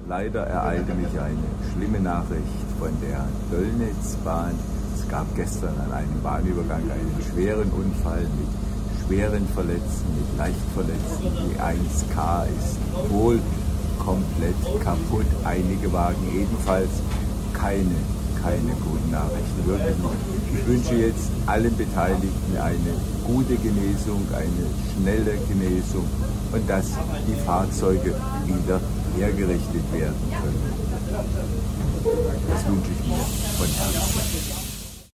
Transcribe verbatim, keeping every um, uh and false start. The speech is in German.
Leider ereilte mich eine schlimme Nachricht von der Döllnitzbahn. Es gab gestern an einem Bahnübergang einen schweren Unfall mit schweren Verletzten, mit Leichtverletzten. Die eins K ist wohl komplett kaputt. Einige Wagen ebenfalls. Keine, keine guten Nachrichten, wirklich nicht. Ich wünsche jetzt allen Beteiligten eine gute Genesung, eine schnelle Genesung und dass die Fahrzeuge wieder hergerichtet werden können. Das wünsche ich mir von Herzen.